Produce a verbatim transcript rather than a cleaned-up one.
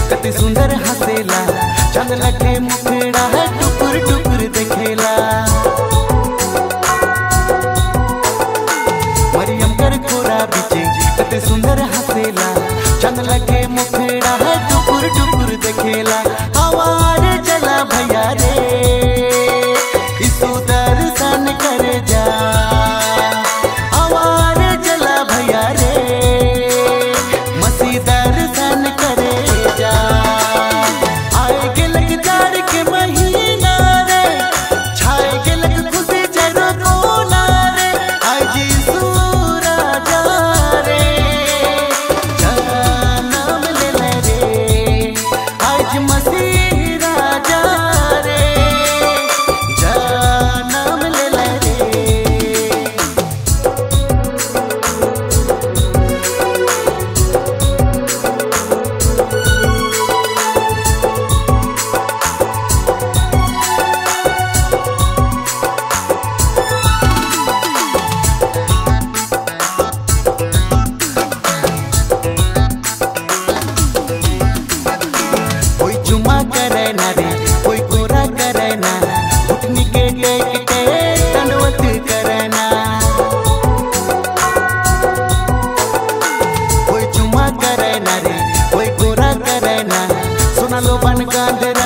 कति सुंदर हसेला, चंद लगे मुखड़ा है टुकुर टुकुर देखेला। मरियम कर कोरा बिचे कति सुंदर हसेला, चंद लगे मुखड़ा है टुकुर टुकुर देखेला। आवार चला भैया रे इसु दर्शन कर जा, आवार चला भैया रे मसी दर्शन करे जा। आए के लग जार के महीना रे, छाए के लग खुशी जरो कोना रे। आज सूरा जा रे नाम ले ले रे, आज मसीह राजा रे जा नाम ले ले रे। कोई चुमा करे ना रे, कोई गोरा करे ना, घुटनी के टेक के दंडवत करे ना। कोई चुमा करे ना रे, कोई गोरा करे ना, सुना लो बन गांधर